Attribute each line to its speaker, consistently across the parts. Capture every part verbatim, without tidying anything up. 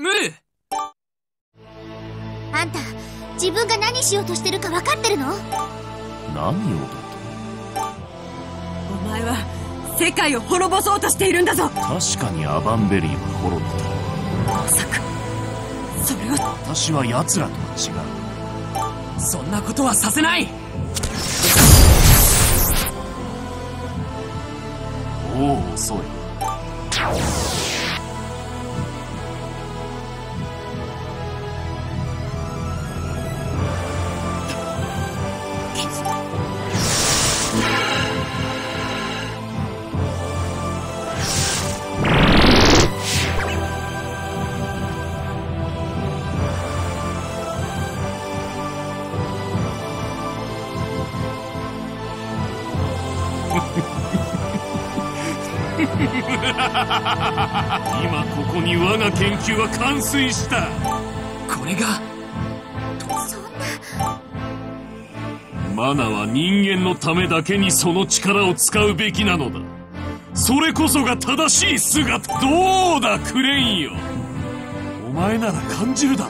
Speaker 1: ムー。
Speaker 2: あんた自分が何しようとしてるか分かってるの？
Speaker 3: 何をだと？
Speaker 4: お前は世界を滅ぼそうとしているんだぞ。
Speaker 3: 確かにアバンベリーは滅びた。
Speaker 4: まさかそれは。
Speaker 3: 私は奴らとは違う。
Speaker 1: そんなことはさせない。
Speaker 3: もう遅い。今ここに我が研究は完遂した。
Speaker 1: これが。
Speaker 2: そんな。
Speaker 3: マナは人間のためだけにその力を使うべきなのだ。それこそが正しい姿。どうだクレインよ、お前なら感じるだろう。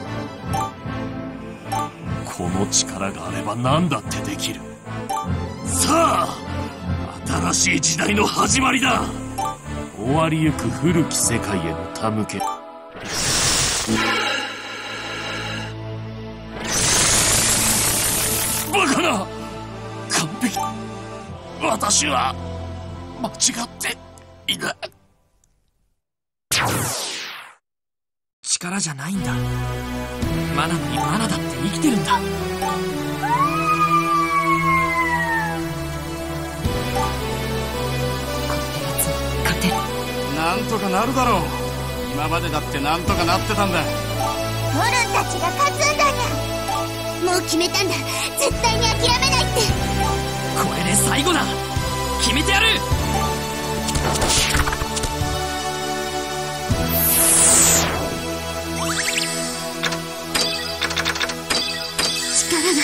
Speaker 3: この力があれば何だってできる。さあ新しい時代の始まりだ。終わりゆく古き世界への手向け。バカな。完璧。私は間違っていない。
Speaker 1: 力じゃないんだ。マナにマナだって生きてるんだ。
Speaker 5: なんとかなるだろう。今までだってなんとかなってたんだ。
Speaker 2: ホルンたちが勝つんだにゃ。もう決めたんだ。絶対に諦めないって。
Speaker 1: これで最後だ。決めてやる。
Speaker 2: 力が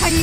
Speaker 4: 光よ。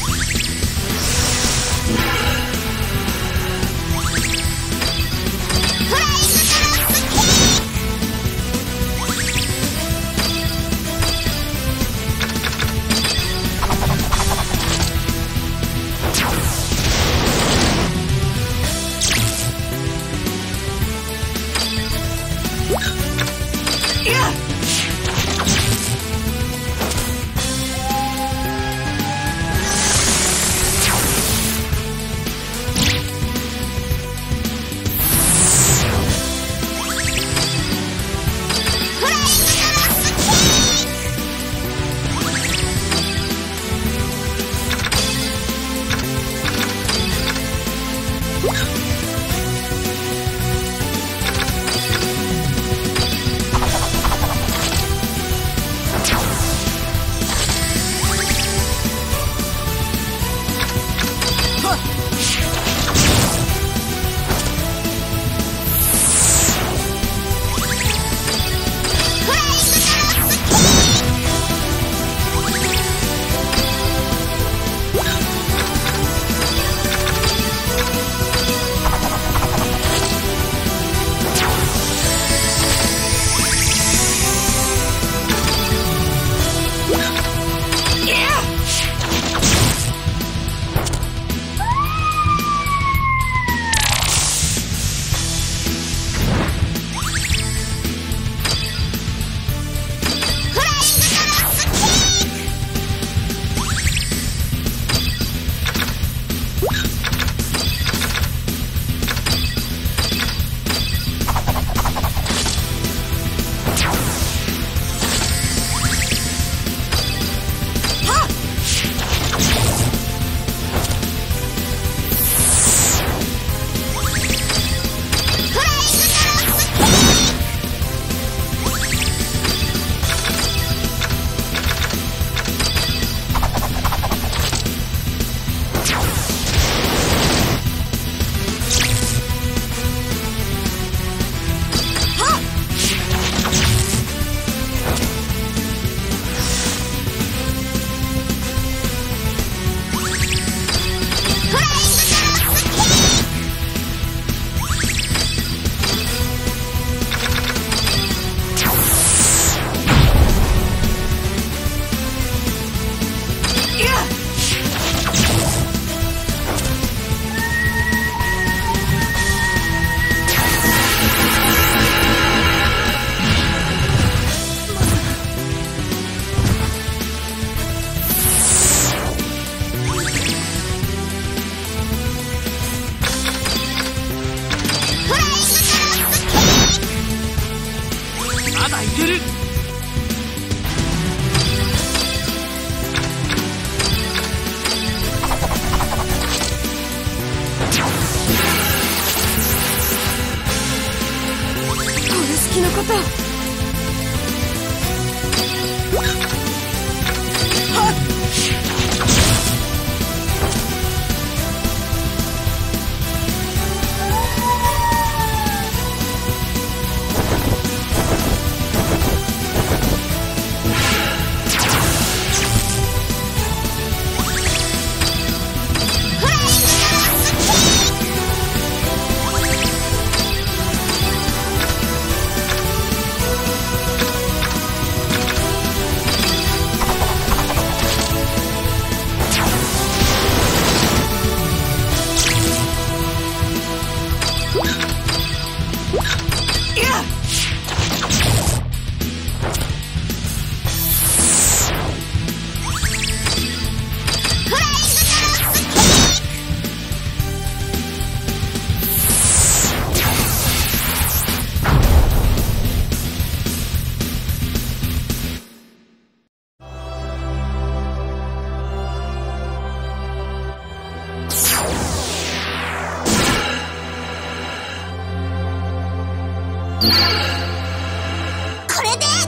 Speaker 2: これで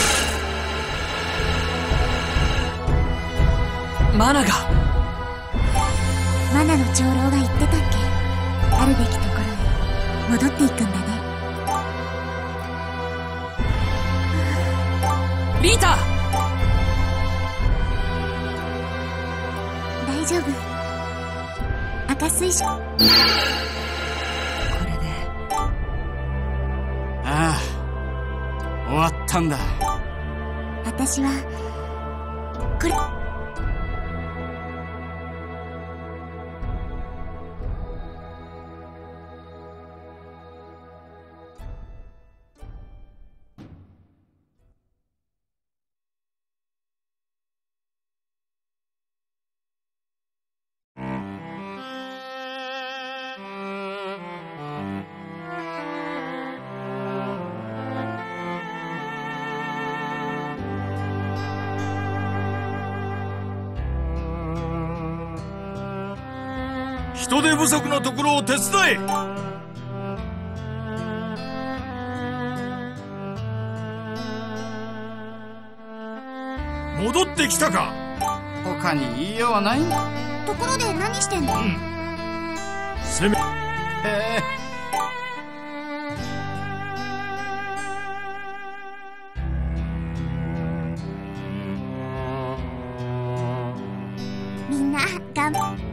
Speaker 1: マナが
Speaker 2: マナの長老が言ってたっけ。あるべきところへ戻っていくんだね。
Speaker 1: リータ。
Speaker 2: 大丈夫。赤水晶。こ
Speaker 4: れで
Speaker 5: ああ、終わったんだ。
Speaker 2: 私はこれ。
Speaker 6: 人手不足のところを手伝え。戻ってきたか。
Speaker 5: 他に言いようはない。
Speaker 2: ところで何してんの？うん、
Speaker 6: 攻め。へえ。
Speaker 2: みんな頑張っ。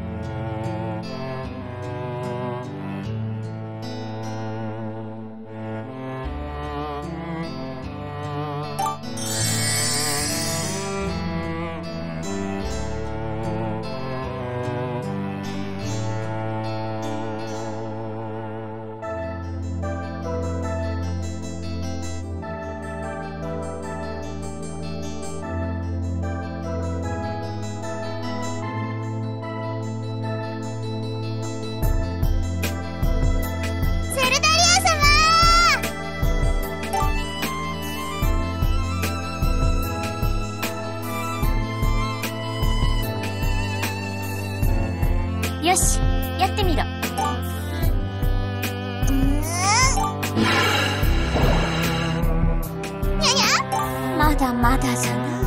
Speaker 2: よし、やってみろ。うーん、にゃにゃ、まだまだじゃな。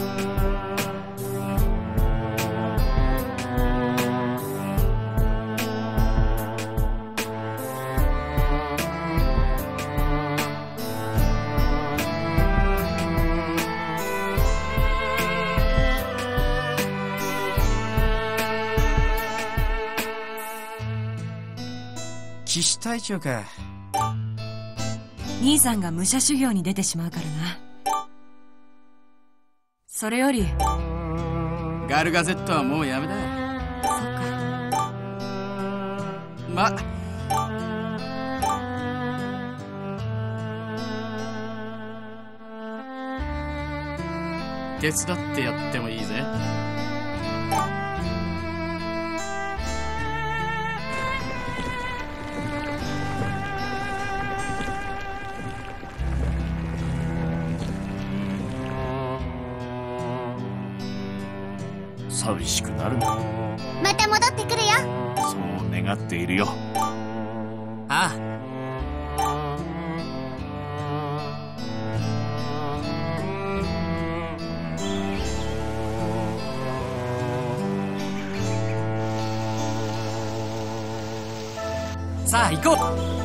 Speaker 5: 騎士隊長か。
Speaker 4: 兄さんが武者修行に出てしまうからな。それより
Speaker 5: ガルガゼットはもうやめだ。
Speaker 4: そっか。
Speaker 5: ま手伝ってやってもいいぜ。
Speaker 3: 寂しくなるな。
Speaker 2: また戻ってくるよ。
Speaker 3: そう願っているよ。
Speaker 1: ああ。さあ行こう。